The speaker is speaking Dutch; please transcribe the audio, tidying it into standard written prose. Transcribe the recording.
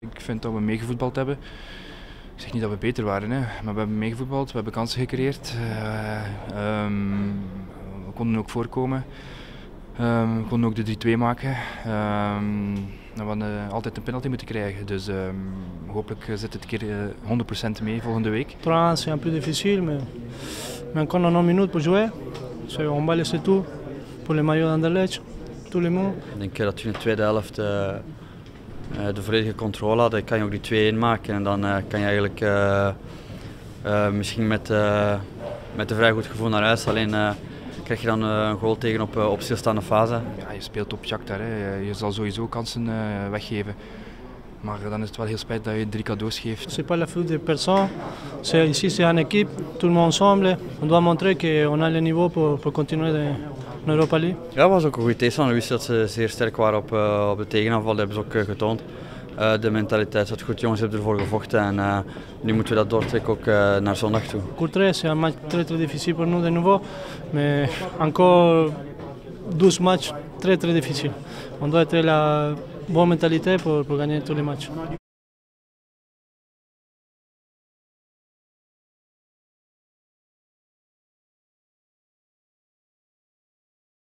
Ik vind dat we meegevoetbald hebben. Ik zeg niet dat we beter waren, hè, maar we hebben meegevoetbald, we hebben kansen gecreëerd. We konden ook voorkomen. We konden ook de 3-2 maken. We hadden altijd een penalty moeten krijgen, dus hopelijk zit het keer 100% mee volgende week. 3-1 c'est un peu difficile, mais encore 90 minutes pour jouer. On va laisser tout pour le maillot d'Anderlecht, tout le monde. Ik denk dat we in de tweede helft de volledige controle hadden. Kan je ook die 2-1 maken en dan kan je eigenlijk misschien met een vrij goed gevoel naar huis. Alleen krijg je dan een goal tegen op stilstaande fase. Ja, je speelt op Shakhtar, hè. Je zal sowieso kansen weggeven. Maar dan is het wel heel spijtig dat je 3 cadeaus geeft. C'est pas la faute de personne. Ici c'est une équipe, tout le monde ensemble. On doit montrer qu'on a le niveau pour continuer en Europa League. Ja, dat was ook een goede tegenstander. We wisten dat ze zeer sterk waren op de tegenaanval. Dat hebben ze ook getoond. De mentaliteit zat goed. Jongens hebben ervoor gevochten en nu moeten we dat doortrekken ook naar zondag toe. Courtrai, c'est un match très difficile pour nous de nouveau, mais encore 12 matchs très difficiles. On doit être la bonne mentalité pour gagner tous les matchs.